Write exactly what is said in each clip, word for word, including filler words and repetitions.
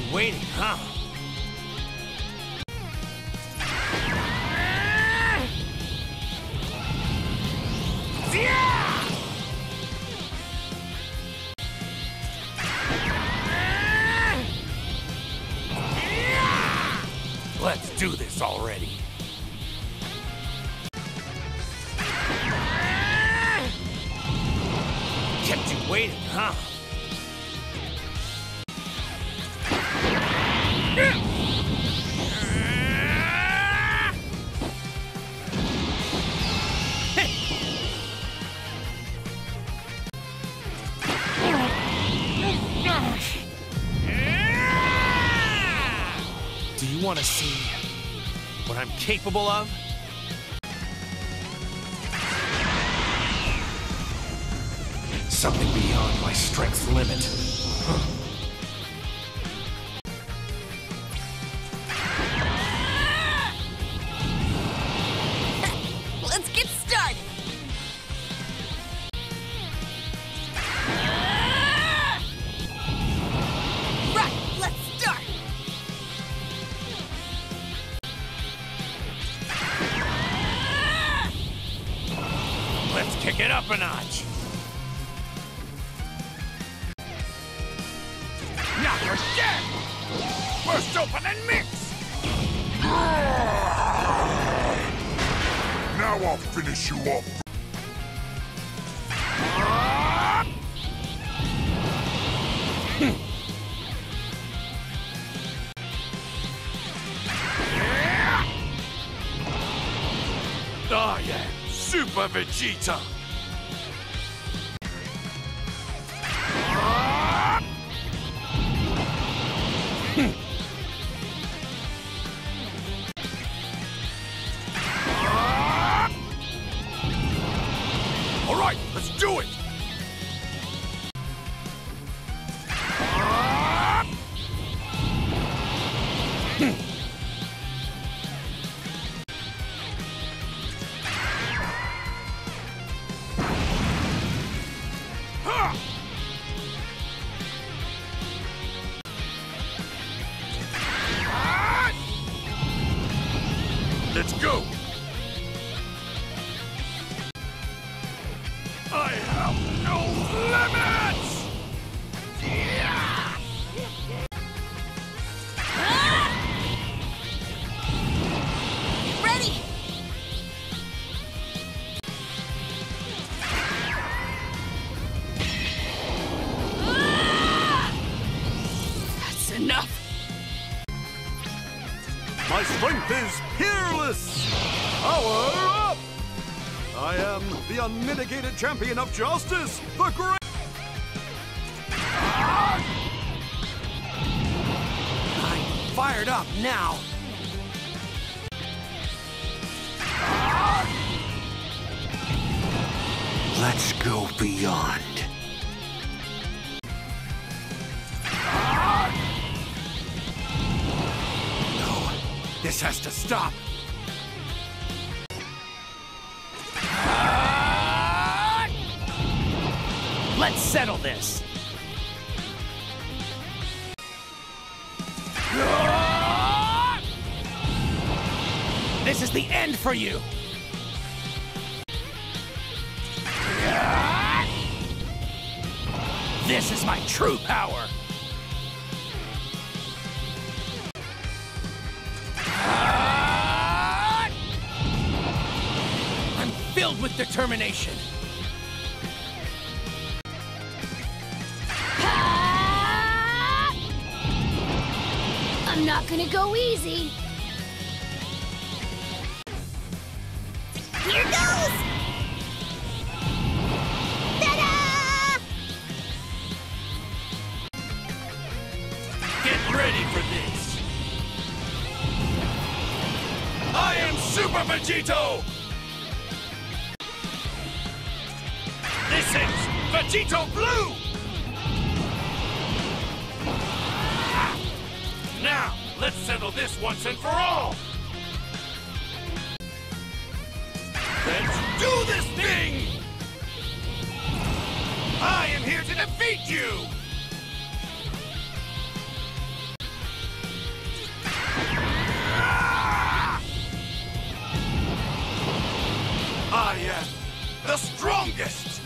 waiting, huh? Let's do this already. Kept you waiting, huh? Do you want to see what I'm capable of? Something beyond my strength's limit. Huh. Let's get started. Right, let's start. Let's kick it up a notch. Now you're dead! Burst open and mix! Now I'll finish you up. I am Super Vegeta! All right, let's do it! Let's go! I have no limits! Yeah! Ready? That's enough. My strength is peerless! Power up! I am the unmitigated champion of justice, the great... I'm fired up now! Let's go beyond. No, this has to stop. Let's settle this. This is the end for you. This is my true power. I'm filled with determination. I'm not gonna go easy. Here goes! Ta-da! Get ready for this. I am Super Vegito! This is Vegito Blue! Now, let's settle this once and for all! Let's do this thing! I am here to defeat you! the strongest!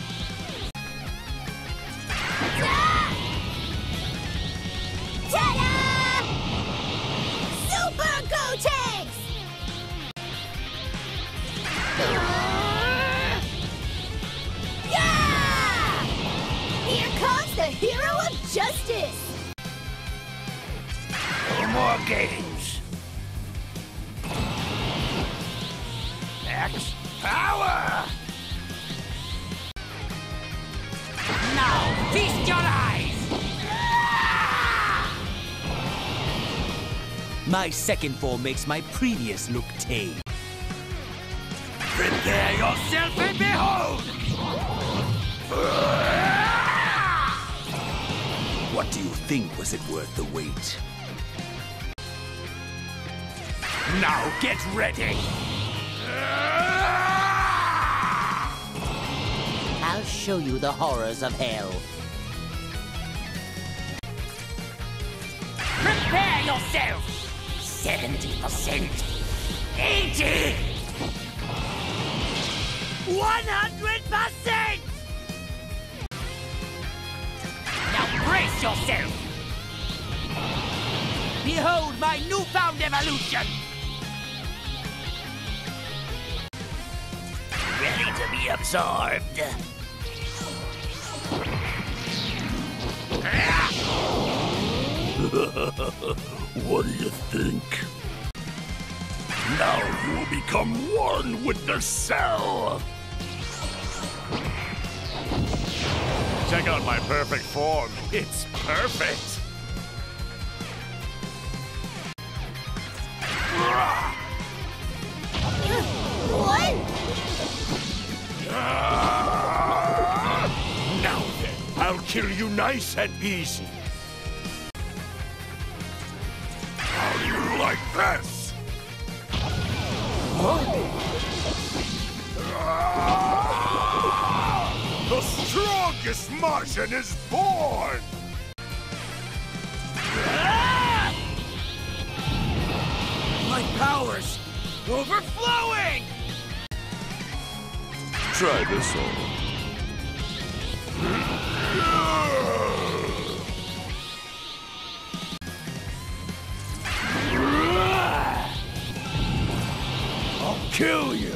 Ta-da! Super Gotenks! Yeah! Here comes the hero of justice! No more games. X power! Now feast your eyes! My second form makes my previous look tame. Prepare yourself and behold! What do you think? Was it worth the wait? Now get ready! I'll show you the horrors of hell. Prepare yourself! seventy percent! eighty! one hundred percent! Now brace yourself! Behold my newfound evolution! Ready to be absorbed. What do you think? Now you will become one with the cell! Check out my perfect form. It's perfect. What? Now then, I'll kill you nice and easy. How do you like this? The strongest Martian is born! My powers overflowing! Try this on. I'll kill you!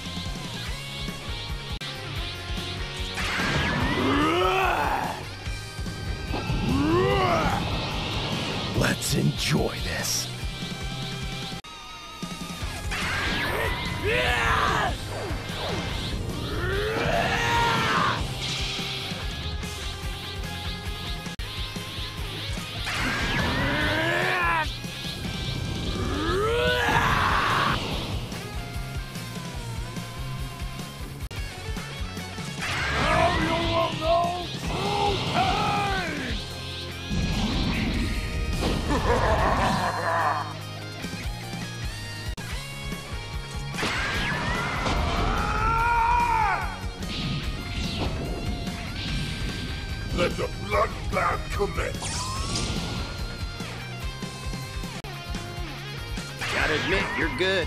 Let's enjoy this. Let the bloodbath commence! Gotta admit, you're good.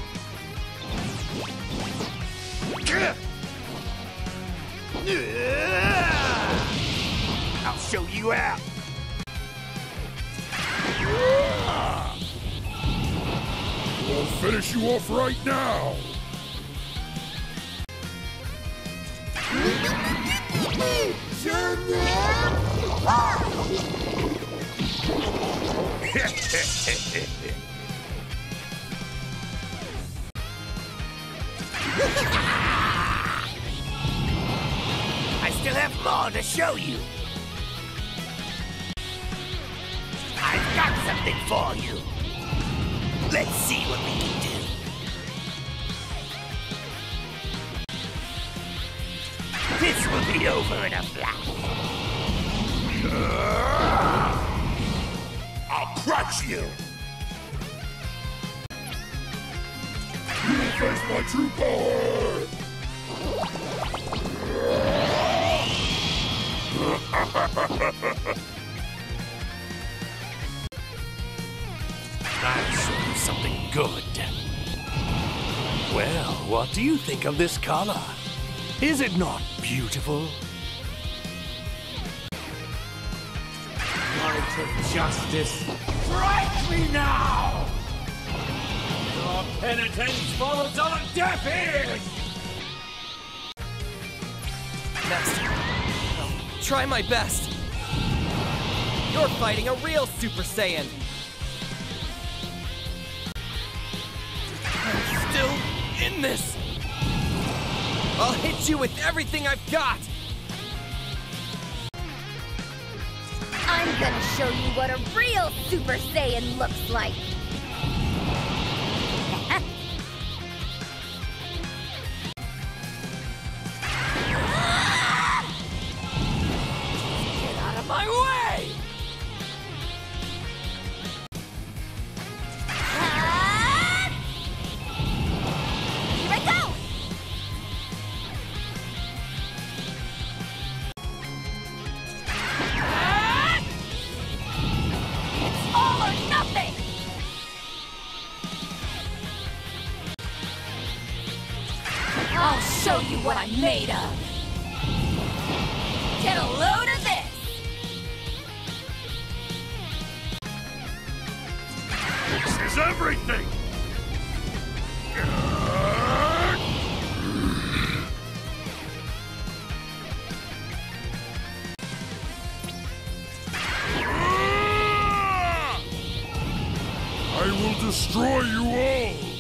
I'll show you out! We'll finish you off right now! I still have more to show you. I've got something for you. Let's see what we can do. This will be over in a flash. I'll crush you! You will face my true power! I'll show you something good. Well, what do you think of this color? Is it not beautiful? Light of justice, strike me now! Your penitence falls on deaf ears! Master, I'll try my best. You're fighting a real Super Saiyan. I'm still in this. I'll hit you with everything I've got. I'm gonna show you what a real Super Saiyan looks like. Get out of my way! Here I go! It's all or nothing! I'll show you what I'm made of! Get a load of this! This is everything! I will destroy you all!